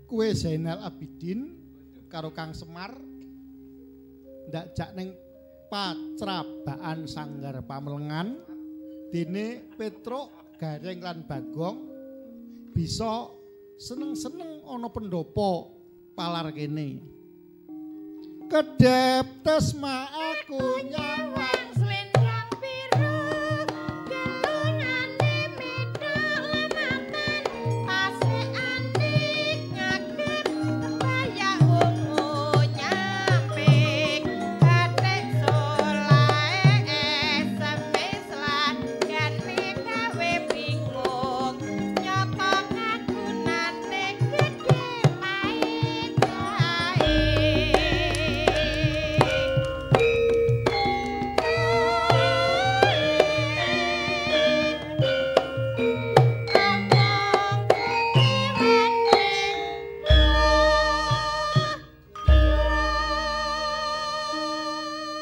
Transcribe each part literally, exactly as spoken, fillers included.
Kue Zainal Abidin karo Kang Semar ndak jak ning pacrabaan Sanggar Pamelengan dene Petruk Gareng lan Bagong bisa seneng-seneng ana pendopo palar kene. Kedep tesma aku nyawang selendang biru gelungane medhok lamatan pasekane ngagem bayak ungu nyamping batik solae semeslan gane gawe bingung nyapa ngagunane gedhe main kae.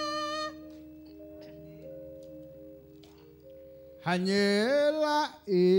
Hanyela